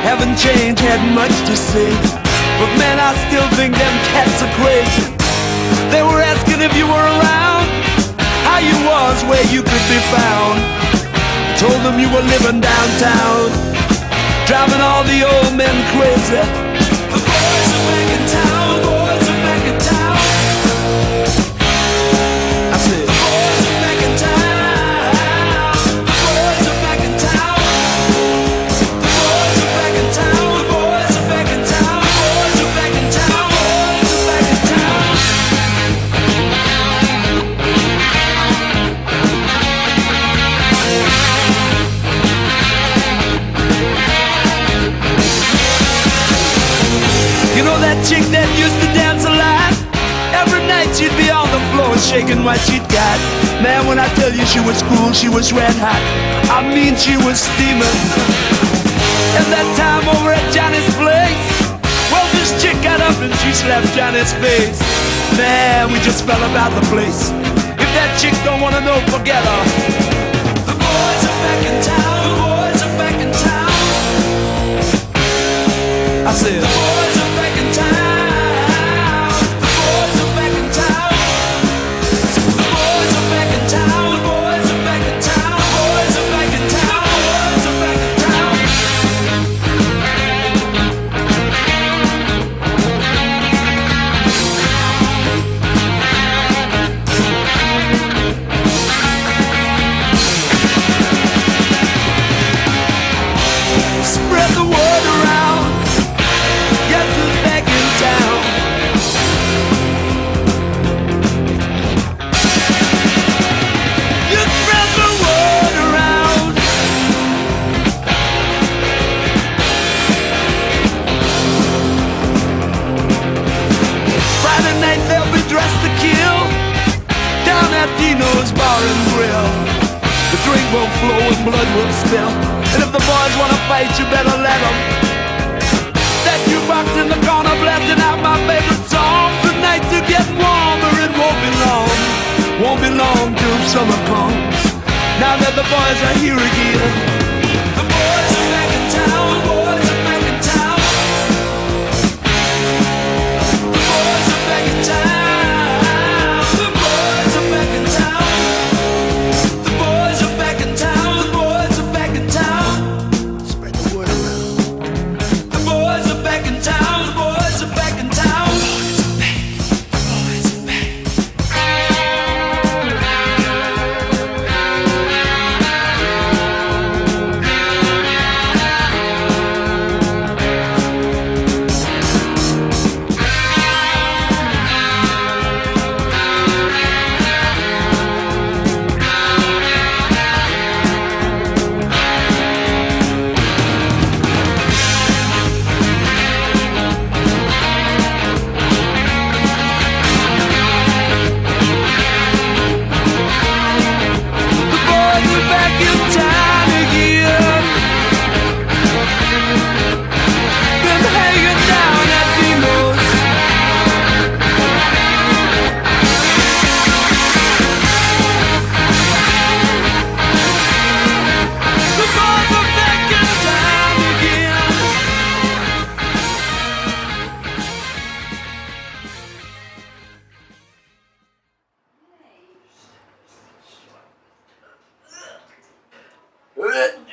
Haven't changed, had much to say, but man, I still think them cats are crazy. They were asking if you were around, how you was, where you could be found. Told them you were living downtown, driving all the old men crazy. The boys are back in town, boys are back in town. I said, the boys are back in town, the boys are back in town. The boys are back in town, the boys are back in town, the boys are back in town, boys are back in town. You know that chick that used to dance a lot? Every night she'd be on the floor shaking what she'd got. Man, when I tell you she was cool, she was red hot. I mean, she was steaming. And that time over at Johnny's place, well, this chick got up and she slapped Johnny's face. Man, we just fell about the place. If that chick don't wanna know, forget her. The boys are back in town, the boys are back in town. I said, the boys are back in town, the boys are back in town. The boys are back in town, the boys are back in town, the boys are back in town, the boys are back in town. Spread the word around, guess who's back in town? You spread the word around. Friday night they'll be dressed to kill down at Dino's Bar and Grill. The drink will flow and blood will spill, and if the boys wanna fight, you better let them. That jukebox in the corner blasting out my favorite song. The nights are getting warmer, it won't be long till summer comes. Now that the boys are here again, the boys are back in town, the boys are back in town. The boys are back in town, the boys are back in town. The boys are back in town, the boys are back in town. Spread the word around. The boys are back in town, the boys are back in town. The boys are back, the boys are back. The boys are back in town again. Been hanging down at Dino's. The boys are back in town again. Ugh.